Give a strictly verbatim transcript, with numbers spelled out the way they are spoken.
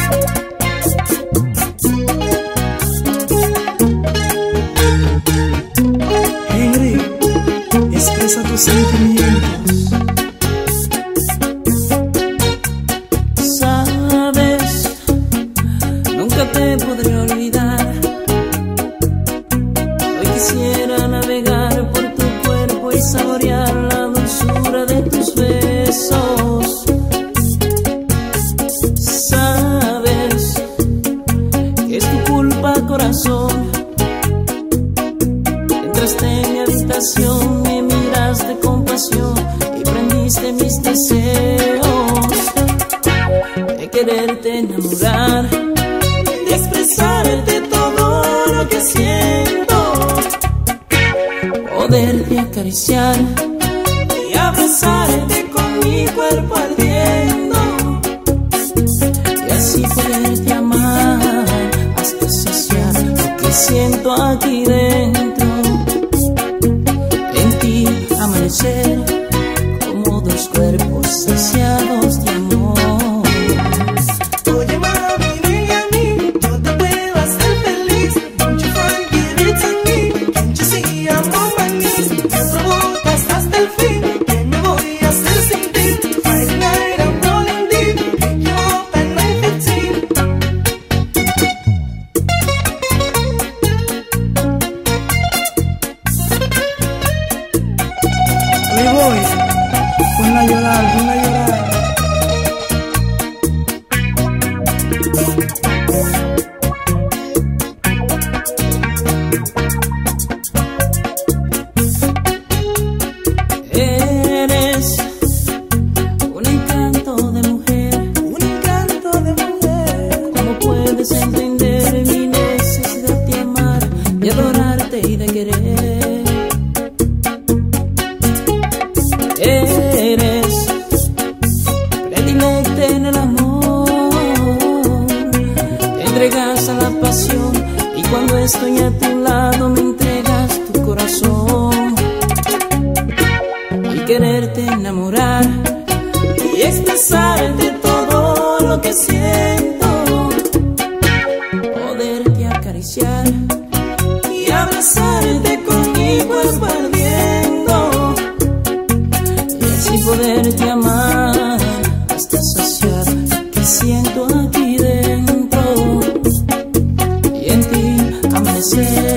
Expresa tus sentimientos. Sabes, nunca te podré olvidar. Hoy quisiera navegar por tu cuerpo y saborear la dulzura de tus besos. Sabes que es tu culpa, corazón. Entraste en mi habitación, me miraste con pasión y prendiste mis deseos de quererte enamorar y expresarte todo lo que siento, poderte acariciar y abrazarte con mi cuerpo ardiendo y así poderte amar hasta saciar lo que siento aquí dentro. Amanecer como dos cuerpos saciados de amor. Oye mami, ven a mí, yo te puedo hacer feliz. Don't you forget it to me, can't you see I'm on my knees? Me provocas hasta el fin, ¿qué me voy a hacer sin ti? Friday night I'm rolling deep, pick you up at nine fifteen. Me voy, ponla a llorar, ponla a llorar. Eres un encanto de mujer, Un encanto de mujer. ¿cómo puedes entender mi necesidad de amar, de adorarte y de querer? Eres predilecta en el amor, te entregas a la pasión y cuando estoy a tu lado me entregas tu corazón. Y quererte enamorar y expresarte todo lo que siento, poderte acariciar y abrazarte con mi cuerpo ardiendo y así poderte amar hasta saciar lo que siento aquí dentro y en ti amanecer.